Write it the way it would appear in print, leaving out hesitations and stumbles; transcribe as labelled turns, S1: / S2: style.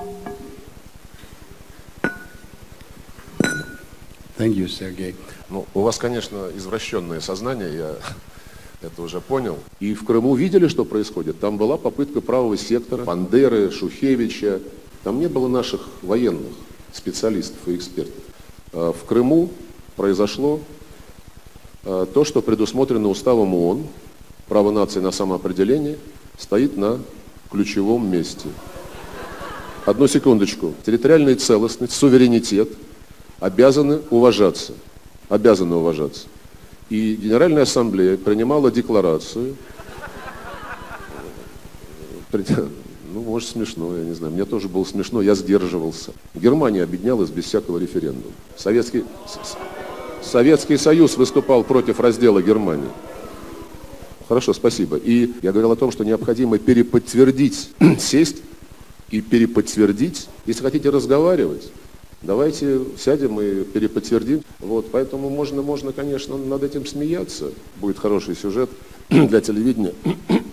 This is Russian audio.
S1: Thank you, Sergey.
S2: Ну, у вас, конечно, извращенное сознание, я это уже понял. И в Крыму видели, что происходит? Там была попытка правого сектора, Бандеры, Шухевича. Там не было наших военных специалистов и экспертов. В Крыму произошло то, что предусмотрено уставом ООН. Право нации на самоопределение стоит на ключевом месте. Одну секундочку. Территориальная целостность, суверенитет обязаны уважаться. Обязаны уважаться. И Генеральная Ассамблея принимала декларацию. Ну, может, смешно, я не знаю. Мне тоже было смешно, я сдерживался. Германия объединялась без всякого референдума. Советский Союз выступал против раздела Германии. Хорошо, спасибо. И я говорил о том, что необходимо переподтвердить, сесть и переподтвердить. Если хотите разговаривать, давайте сядем и переподтвердим. Вот, поэтому можно, конечно, над этим смеяться. Будет хороший сюжет для телевидения.